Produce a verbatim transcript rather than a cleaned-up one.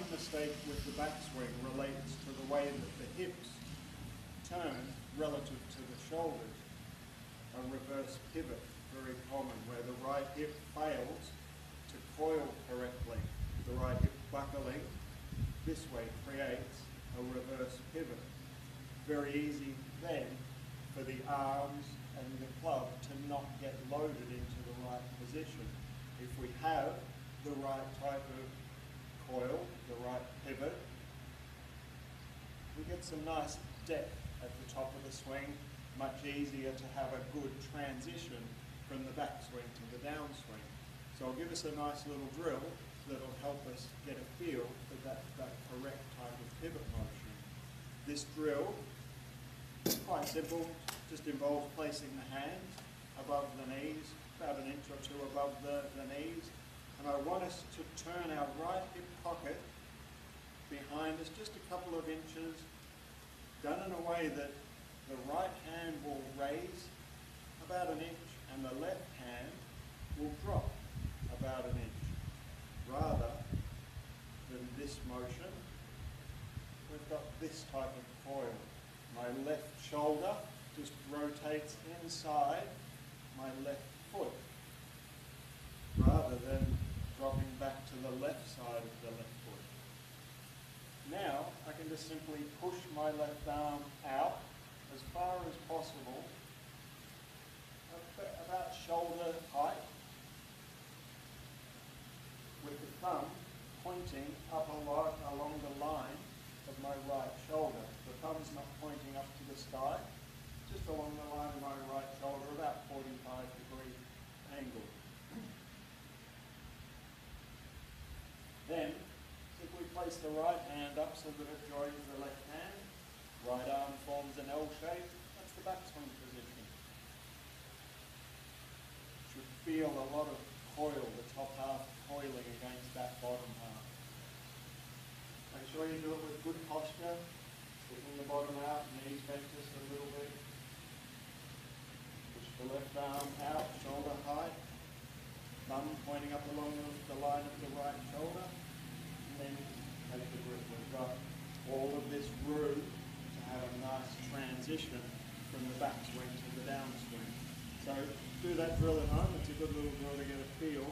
common mistake with the backswing relates to the way that the hips turn relative to the shoulders. A reverse pivot, very common, where the right hip fails to coil correctly. The right hip buckling this way creates a reverse pivot. Very easy then for the arms and the club to not get loaded into the right position. If we have the right type of coil, the right pivot, we get some nice depth at the top of the swing, much easier to have a good transition from the backswing to the downswing. So I'll give us a nice little drill that'll help us get a feel for that, that correct type of pivot motion. This drill is quite simple, just involves placing the hands above the knees, about an inch or two above the, the knees. And I want us to turn our right hip pocket behind us just a couple of inches, done in a way that the right hand will raise about an inch and the left hand will drop about an inch. Rather than this motion, we've got this type of coil. My left shoulder just rotates inside my left foot, rather than dropping back to the left side of the left foot. Now I can just simply push my left arm out as far as possible, about shoulder height, with the thumb pointing up along the line of my right shoulder. The thumb's not pointing up to the sky, just along the line of my right shoulder, about forty-five degree angle. Then simply place the right hand up so that it joins the left hand. Right arm forms an L shape. That's the backswing position. Should feel a lot of coil, the top half coiling against that bottom half. Make sure you do it with good posture, sticking the bottom out, knees bent just a little bit. Push the left arm out, shoulder height, thumb pointing up along the, the line of the right shoulder, and then take the grip. We've got all of this room to have a nice transition from the backswing to the downswing. So do that drill at home. It's a good little drill to get a feel